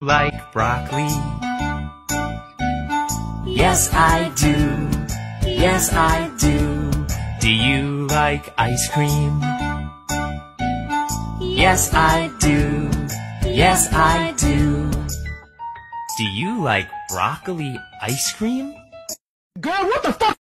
like broccoli? Yes, I do. Yes, I do. Do you like ice cream? Yes, I do. Yes, I do. Do you like broccoli ice cream? Girl, what the fuck?